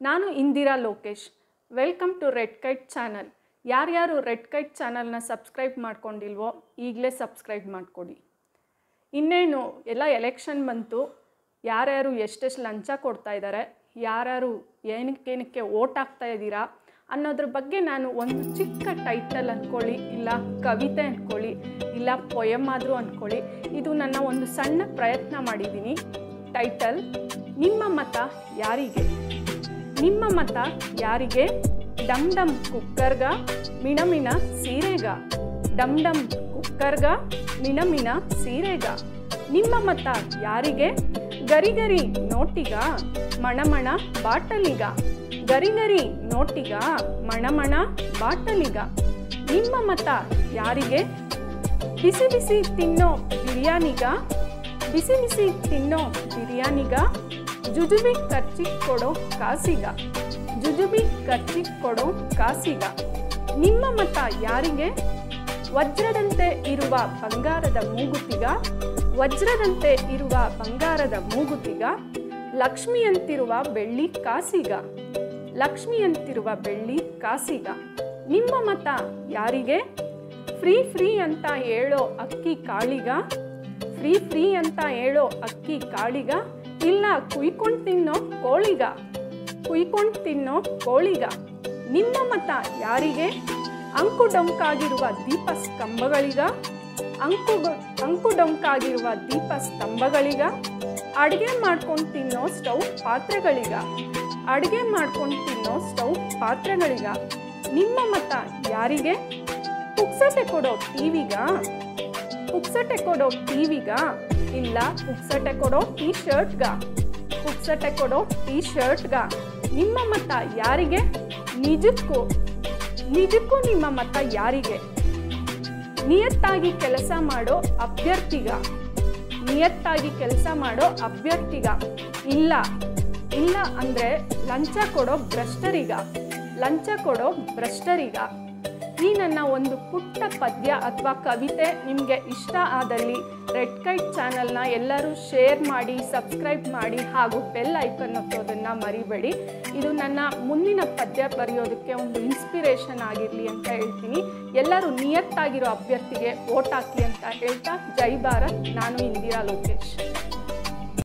ನಾನು Indira Lokesh. Welcome to Red Kite channel. ಯಾರ್ಯಾರು Red Kite ಚಾನಲ್ನ ಸಬ್ಸ್ಕ್ರೈಬ್ ಮಾಡ್ಕೊಂಡಿಲ್ವೋ ಈಗಲೇ ಸಬ್ಸ್ಕ್ರೈಬ್ ಮಾಡಿಕೊಡಿ. ಇನ್ನೇನು ಎಲ್ಲ ಎಲೆಕ್ಷನ್ ಬಂತು, ಯಾರ್ಯಾರು ಎಷ್ಟೆಷ್ಟು ಲಂಚ ಕೊಡ್ತಾ ಇದ್ದಾರೆ, ಯಾರ್ಯಾರು ಏನಕ್ಕೆ ಓಟ್ ಹಾಕ್ತಾ ಇದ್ದೀರಾ ಅನ್ನೋದ್ರ ಬಗ್ಗೆ ನಾನು ಒಂದು ಚಿಕ್ಕ ಟೈಟಲ್ ಅಂದ್ಕೊಳ್ಳಿ, ಇಲ್ಲ ಕವಿತೆ ಅಂದ್ಕೊಳ್ಳಿ, ಇಲ್ಲ ಪೊಯಮ್ ಆದರೂ ಅಂದ್ಕೊಳ್ಳಿ, ಇದು ನನ್ನ ಒಂದು ಸಣ್ಣ ಪ್ರಯತ್ನ ಮಾಡಿದ್ದೀನಿ. ಟೈಟಲ್: ನಿಮ್ಮ ಮತ ಯಾರಿಗೆ? ನಿಮ್ಮ ಮತ ಯಾರಿಗೆ? ಡಮ್ ಡಮ್ ಕುಕ್ಕರ್ಗ ಮಿಣಮಿಣ ಸೀರೆಗ, ಡಮ್ ಡಮ್ ಕುಕ್ಕರ್ಗ ಮಿಣಮಿಣ ಸೀರೆಗ. ನಿಮ್ಮ ಮತ ಯಾರಿಗೆ? ಗರಿಗರಿ ನೋಟಿಗ ಮಣಮಣ ಬಾಟಲಿಗ, ಗರಿಗರಿ ನೋಟಿಗ ಮಣಮಣ ಬಾಟಲಿಗ. ನಿಮ್ಮ ಮತ ಯಾರಿಗೆ? ಬಿಸಿ ಬಿಸಿ ತಿನ್ನೋ ಬಿರಿಯಾನಿಗ, ಬಿಸಿ ಬಿಸಿ ತಿನ್ನೋ ಬಿರಿಯಾನಿಗ, ಜುಜುಬಿ ಖರ್ಚಿಗೆ ಕೊಡೋ ಕಾಸಿಗ, ಜುಜುಬಿ ಖರ್ಚಿಗೆ ಕೊಡೋ ಕಾಸಿಗ. ನಿಮ್ಮ ಮತ ಯಾರಿಗೆ? ವಜ್ರದಂತೆ ಇರುವ ಬಂಗಾರದ ಮೂಗುತಿಗ, ವಜ್ರದಂತೆ ಇರುವ ಬಂಗಾರದ ಮೂಗುತಿಗ, ಲಕ್ಷ್ಮಿಯಂತಿರುವ ಬೆಳ್ಳಿ ಕಾಸಿಗ, ಲಕ್ಷ್ಮಿಯಂತಿರುವ ಬೆಳ್ಳಿ ಕಾಸಿಗ. ನಿಮ್ಮ ಮತ ಯಾರಿಗೆ? ಫ್ರೀ ಫ್ರೀ ಅಂತ ಹೇಳೋ ಅಕ್ಕಿ ಕಾಳಿಗ, ಫ್ರೀ ಫ್ರೀ ಅಂತ ಹೇಳೋ ಅಕ್ಕಿ ಕಾಳಿಗ, ಇಲ್ಲ ಕುಯ್ಕೊಂಡು ತಿನ್ನೋ ಕೋಳಿಗ, ಕುಯ್ಕೊಂಡು ತಿನ್ನೋ ಕೋಳಿಗ. ನಿಮ್ಮ ಮತ ಯಾರಿಗೆ? ಅಂಕು ಡೊಂಕಾಗಿರುವ ದೀಪ ಸ್ತಂಭಗಳಿಗ, ಅಂಕು ಡೊಂಕಾಗಿರುವ ದೀಪ ಸ್ತಂಭಗಳಿಗ, ಅಡುಗೆ ಮಾಡ್ಕೊಂಡು ತಿನ್ನೋ ಸ್ಟವ್ ಪಾತ್ರೆಗಳಿಗ, ಅಡುಗೆ ಮಾಡ್ಕೊಂಡು ತಿನ್ನೋ ಸ್ಟವ್ ಪಾತ್ರೆಗಳಿಗ. ನಿಮ್ಮ ಮತ ಯಾರಿಗೆ? ಪುಕ್ಸಟೆ ಕೊಡೋ ಟಿವಿಗ, ಪುಕ್ಸಟೆ ಕೊಡೋ ಟಿವಿಗ, ಇಲ್ಲ ಪುಕ್ಸಟೆ ಕೊಡೋ ಟೀ ಶರ್ಟ್ಗ, ಪುಕ್ಸಟೆ ಕೊಡೋ ಟೀ ಶರ್ಟ್ಗ. ನಿಮ್ಮ ಮತ ಯಾರಿಗೆ? ನಿಜಕ್ಕೂ ನಿಜಕ್ಕೂ ನಿಮ್ಮ ಮತ ಯಾರಿಗೆ? ನಿಯತ್ತಾಗಿ ಕೆಲಸ ಮಾಡೋ ಅಭ್ಯರ್ಥಿಗ, ನಿಯತ್ತಾಗಿ ಕೆಲಸ ಮಾಡೋ ಅಭ್ಯರ್ಥಿಗ, ಇಲ್ಲ ಇಲ್ಲ ಅಂದರೆ ಲಂಚ ಕೊಡೋ ಭ್ರಷ್ಟರಿಗ, ಲಂಚ ಕೊಡೋ ಭ್ರಷ್ಟರಿಗ. ಈ ನನ್ನ ಒಂದು ಪುಟ್ಟ ಪದ್ಯ ಅಥವಾ ಕವಿತೆ ನಿಮಗೆ ಇಷ್ಟ ಆದಲ್ಲಿ ರೆಡ್ ಕೈಟ್ ಚಾನಲ್ನ ಎಲ್ಲರೂ ಶೇರ್ ಮಾಡಿ, ಸಬ್ಸ್ಕ್ರೈಬ್ ಮಾಡಿ, ಹಾಗೂ ಬೆಲ್ ಐಕನ್ ಒತ್ತೋದನ್ನು ಮರಿಬೇಡಿ. ಇದು ನನ್ನ ಮುಂದಿನ ಪದ್ಯ ಬರೆಯೋದಕ್ಕೆ ಒಂದು ಇನ್ಸ್ಪಿರೇಷನ್ ಆಗಿರಲಿ ಅಂತ ಹೇಳ್ತೀನಿ. ಎಲ್ಲರೂ ನಿಯತ್ತಾಗಿರೋ ಅಭ್ಯರ್ಥಿಗೆ ವೋಟ್ ಹಾಕಿ ಅಂತ ಹೇಳ್ತಾ, ಜೈ ಭಾರತ್. ನಾನು ಇಂದಿರಾ ಲೋಕೇಶ್.